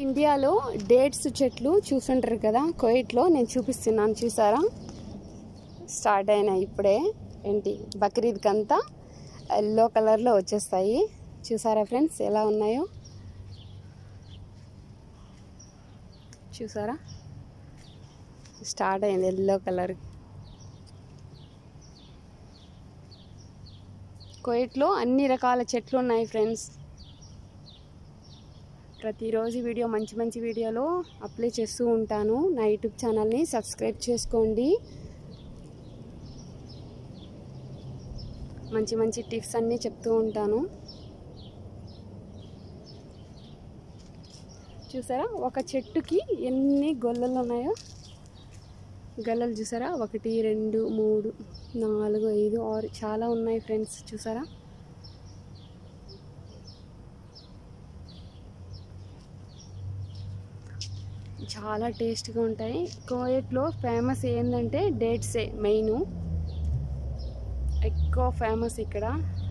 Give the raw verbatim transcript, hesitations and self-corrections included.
ఇండియాలో డేట్స్ చెట్లు చూసుంటారు కదా, కువైట్లో నేను చూపిస్తున్నాను చూసారా. స్టార్ట్ అయినాయి ఇప్పుడే, ఏంటి బక్రీద్కి అంతా ఎల్లో కలర్లో వచ్చేస్తాయి. చూసారా ఫ్రెండ్స్ ఎలా ఉన్నాయో, చూసారా స్టార్ట్ అయింది ఎల్లో కలర్. కువైట్లో అన్ని రకాల చెట్లు ఉన్నాయి ఫ్రెండ్స్. ప్రతిరోజు వీడియో మంచి మంచి వీడియోలో అప్లై చేస్తూ ఉంటాను. నా యూట్యూబ్ ఛానల్ని సబ్స్క్రైబ్ చేసుకోండి. మంచి మంచి టిప్స్ అన్నీ చెప్తూ ఉంటాను. చూసారా ఒక చెట్టుకి ఎన్ని గొల్లలు ఉన్నాయో, గల్లలు చూసారా, ఒకటి రెండు మూడు నాలుగు ఐదు ఆరు చాలా ఉన్నాయి ఫ్రెండ్స్. చూసారా చాలా టేస్ట్గా ఉంటాయి. కువైట్లో ఫేమస్ ఏంటంటే డేట్సే మెయిన్, ఎక్కువ ఫేమస్ ఇక్కడ.